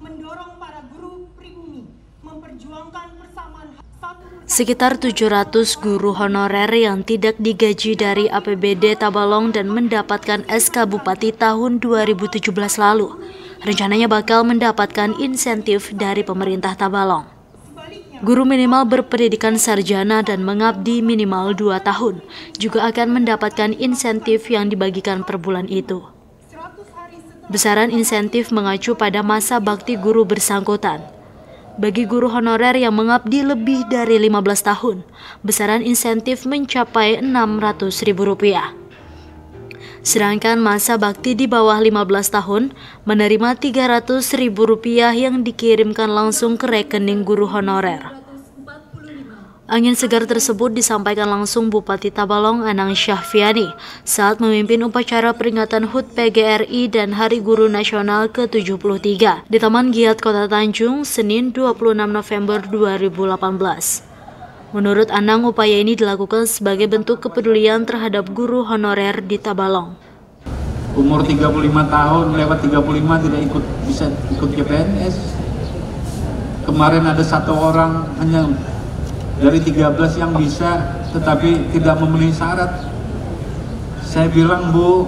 mendorong para guru pribumi memperjuangkan persamaan Sekitar 700 guru honorer yang tidak digaji dari APBD Tabalong dan mendapatkan SK Bupati tahun 2017 lalu, rencananya bakal mendapatkan insentif dari pemerintah Tabalong. Guru minimal berpendidikan sarjana dan mengabdi minimal 2 tahun juga akan mendapatkan insentif yang dibagikan per bulan itu. Besaran insentif mengacu pada masa bakti guru bersangkutan. Bagi guru honorer yang mengabdi lebih dari 15 tahun, besaran insentif mencapai Rp600.000. Sedangkan masa bakti di bawah 15 tahun menerima Rp300.000 yang dikirimkan langsung ke rekening guru honorer. Angin segar tersebut disampaikan langsung Bupati Tabalong Anang Syahfiani saat memimpin upacara peringatan HUT PGRI dan Hari Guru Nasional ke-73 di Taman Giat Kota Tanjung, Senin 26 November 2018. Menurut Anang, upaya ini dilakukan sebagai bentuk kepedulian terhadap guru honorer di Tabalong. Umur 35 tahun, lewat 35 tidak bisa ikut CPNS. Kemarin ada 1 orang hanya dari 13 yang bisa, tetapi tidak memenuhi syarat. Saya bilang, Bu,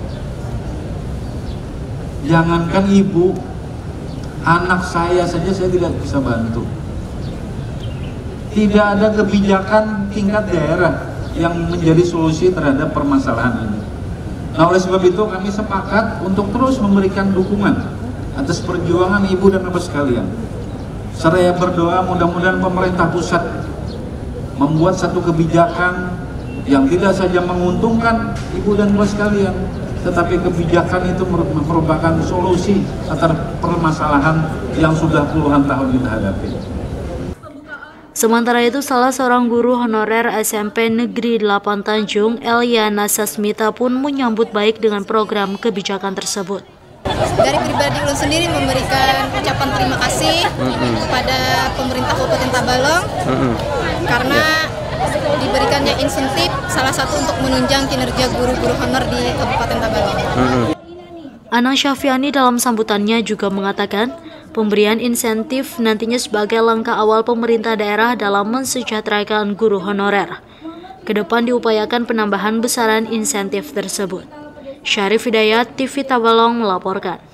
jangankan ibu, anak saya saja saya tidak bisa bantu. Tidak ada kebijakan tingkat daerah yang menjadi solusi terhadap permasalahan ini. Nah, oleh sebab itu kami sepakat untuk terus memberikan dukungan atas perjuangan ibu dan bapak sekalian. Seraya berdoa mudah-mudahan pemerintah pusat membuat satu kebijakan yang tidak saja menguntungkan ibu dan bapak sekalian, tetapi kebijakan itu merupakan solusi atas permasalahan yang sudah puluhan tahun kita hadapi. Sementara itu, salah seorang guru honorer SMP Negeri 8 Tanjung, Eliana Sasmita pun menyambut baik dengan program kebijakan tersebut. Dari pribadi ulun sendiri memberikan ucapan terima kasih kepada pemerintah Kabupaten Tabalong karena diberikannya insentif salah satu untuk menunjang kinerja guru-guru honor di Kabupaten Tabalong. Anang Syahfiani dalam sambutannya juga mengatakan pemberian insentif nantinya sebagai langkah awal pemerintah daerah dalam mensejahterakan guru honorer. Kedepan diupayakan penambahan besaran insentif tersebut. Syarif Hidayat, TV Tabalong melaporkan.